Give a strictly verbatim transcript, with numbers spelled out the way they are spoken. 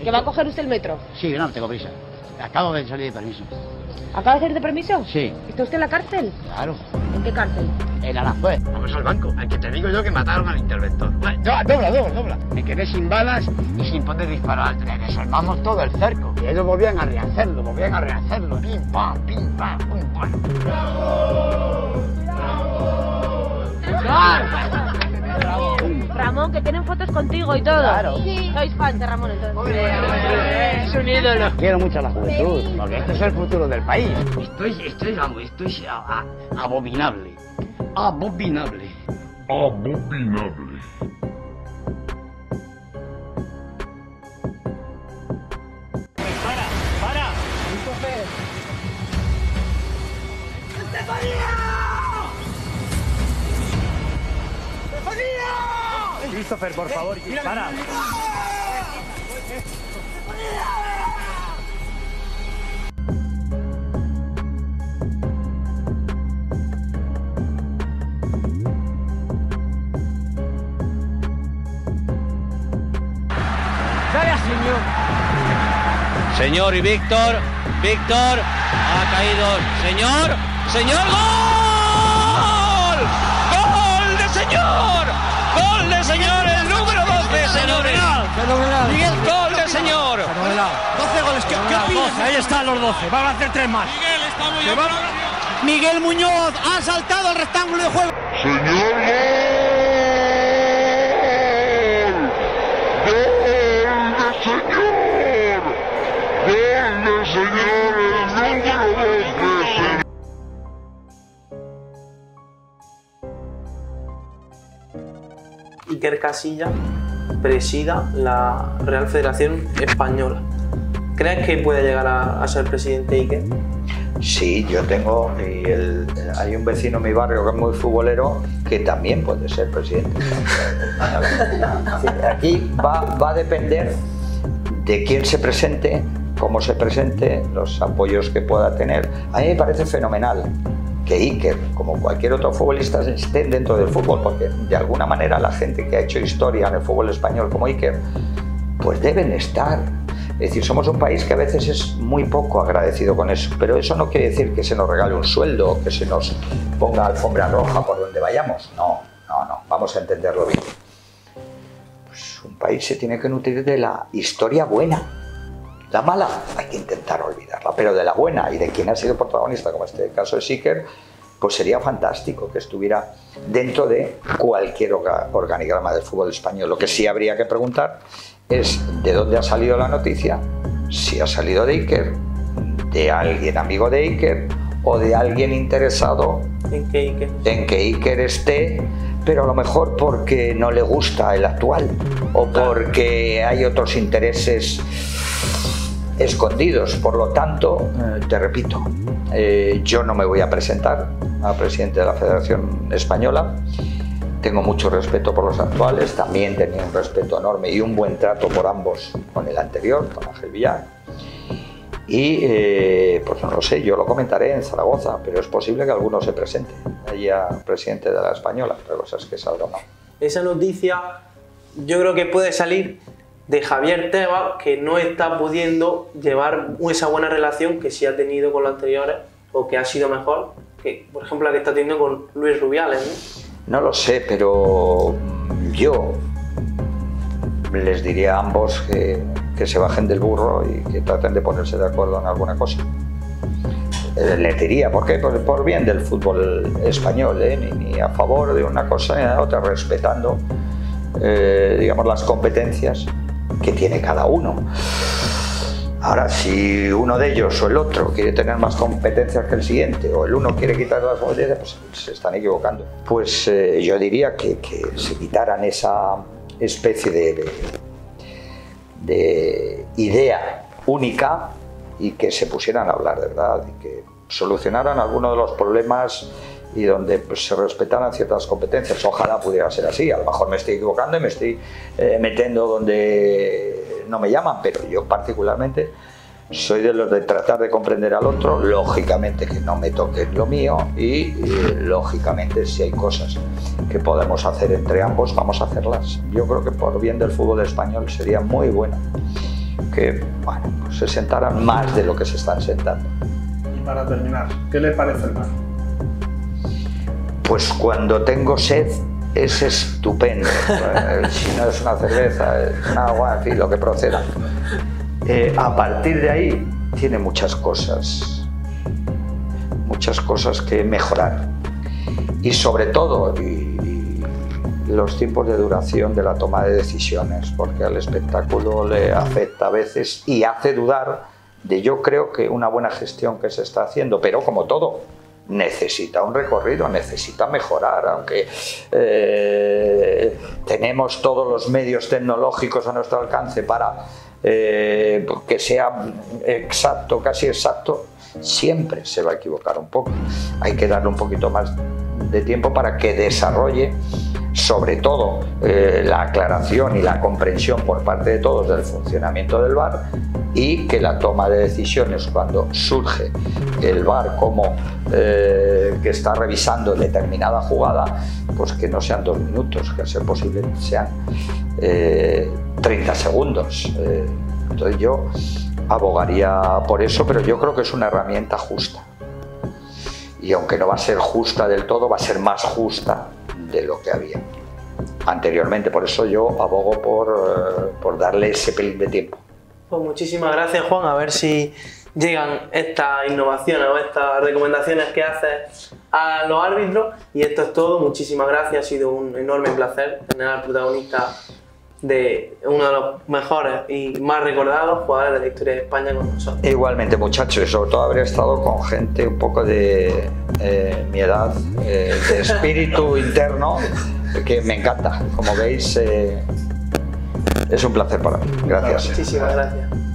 ¿Que va a coger usted el metro? Sí, no, tengo prisa. Acabo de salir de permiso. ¿Acaba de salir de permiso? Sí. ¿Está usted en la cárcel? Claro. ¿En qué cárcel? En Aranjuez. Vamos al banco, al que te digo yo que mataron al interventor. Dobla, dobla, dobla. Me quedé sin balas y sin poder disparar. Desarmamos todo el cerco. Y ellos volvían a rehacerlo, volvían a rehacerlo. Pim, pam, pim, pam, pum, pam. Ramón, que tienen fotos contigo y todo. Claro. Sí. Sois fans de Ramón entonces. Es un ídolo. Quiero mucho a la juventud, porque este es el futuro del país. Esto es, esto es, esto es a, a, abominable. Abominable. Abominable. Para, para. Christopher, por favor, para. Dale a señor. Señor y Víctor, Víctor, ha caído. Señor, señor, ¡gol! ¡Gol de señor! ¡Gol de señor! El número doce, señores. Fenomenal. Miguel, ¡Gol de señor! fenomenal. doce goles. ¿Qué, qué opinas? Ahí están los doce. Van a hacer tres más. Miguel está muy Se va- Miguel Muñoz ha saltado al rectángulo de juego. Señor, gol. Gol de señor. Gol de señor, el número doce. Iker Casillas presida la Real Federación Española. ¿Crees que puede llegar a, a ser presidente Iker? Sí, yo tengo, y el, hay un vecino en mi barrio que es muy futbolero que también puede ser presidente. Sí, aquí va, va a depender de quién se presente, cómo se presente, los apoyos que pueda tener. A mí me parece fenomenal que Iker, como cualquier otro futbolista, esté dentro del fútbol, porque de alguna manera la gente que ha hecho historia en el fútbol español como Iker, pues deben estar. Es decir, somos un país que a veces es muy poco agradecido con eso, pero eso no quiere decir que se nos regale un sueldo o que se nos ponga alfombra roja por donde vayamos. No, no, no, vamos a entenderlo bien. Pues un país se tiene que nutrir de la historia buena. La mala hay que intentar olvidarla, pero de la buena y de quien ha sido protagonista, como este caso es Iker, pues sería fantástico que estuviera dentro de cualquier organigrama del fútbol español. Lo que sí habría que preguntar es de dónde ha salido la noticia, si ha salido de Iker, de alguien amigo de Iker o de alguien interesado ¿En qué Iker? en que Iker esté, pero a lo mejor porque no le gusta el actual o porque hay otros intereses escondidos. Por lo tanto, eh, te repito, eh, yo no me voy a presentar a presidente de la Federación Española. Tengo mucho respeto por los actuales, también tenía un respeto enorme y un buen trato por ambos con el anterior, con Ángel Villar. Y eh, pues no lo sé, yo lo comentaré en Zaragoza, pero es posible que alguno se presente allá presidente de la Española, otra cosa es que salga o no. Esa noticia yo creo que puede salir de Javier Tebas, que no está pudiendo llevar esa buena relación que sí ha tenido con los anteriores, o que ha sido mejor, que por ejemplo la que está teniendo con Luis Rubiales, ¿no? No lo sé, pero yo les diría a ambos que, que se bajen del burro y que traten de ponerse de acuerdo en alguna cosa. Eh, les diría, ¿por qué? Por, por bien del fútbol español, ¿eh? ni, ni a favor de una cosa ni de la otra, respetando eh, digamos, las competencias que tiene cada uno. Ahora, si uno de ellos o el otro quiere tener más competencias que el siguiente, o el uno quiere quitar las competencias, pues se están equivocando. Pues eh, yo diría que, que se quitaran esa especie de, de, de idea única y que se pusieran a hablar de verdad y que solucionaran algunos de los problemas y donde pues, se respetaran ciertas competencias. Ojalá pudiera ser así. A lo mejor me estoy equivocando y me estoy eh, metiendo donde no me llaman, pero yo particularmente soy de los de tratar de comprender al otro, lógicamente que no me toque lo mío y, y lógicamente si hay cosas que podemos hacer entre ambos, vamos a hacerlas. Yo creo que por bien del fútbol español sería muy bueno que bueno, pues se sentaran más de lo que se están sentando. Y para terminar, ¿qué le parece el V A R? Pues cuando tengo sed es estupendo. Si no es una cerveza, es un agua, en fin, lo que proceda. Eh, a partir de ahí tiene muchas cosas, muchas cosas que mejorar. Y sobre todo, y, y los tiempos de duración de la toma de decisiones, porque al espectáculo le afecta a veces y hace dudar de, yo creo que una buena gestión que se está haciendo, pero como todo, necesita un recorrido, necesita mejorar, aunque eh, tenemos todos los medios tecnológicos a nuestro alcance para eh, que sea exacto, casi exacto, siempre se va a equivocar un poco. Hay que darle un poquito más de tiempo para que desarrolle, sobre todo, eh, la aclaración y la comprensión por parte de todos del funcionamiento del V A R, y que la toma de decisiones, cuando surge el V A R como eh, que está revisando determinada jugada, pues que no sean dos minutos, que a ser posible sean eh, treinta segundos. Eh, entonces yo abogaría por eso, pero yo creo que es una herramienta justa. Y aunque no va a ser justa del todo, va a ser más justa de lo que había anteriormente. Por eso yo abogo por, eh, por darle ese pelín de tiempo. Pues muchísimas gracias, Juan. A ver si llegan estas innovaciones o estas recomendaciones que haces a los árbitros. Y esto es todo. Muchísimas gracias. Ha sido un enorme placer tener al protagonista de uno de los mejores y más recordados jugadores de la historia de España con nosotros. Igualmente, muchachos, y sobre todo haber estado con gente un poco de eh, mi edad, eh, de espíritu interno, que me encanta. Como veis, eh, es un placer para mí. Gracias. Muchísimas gracias.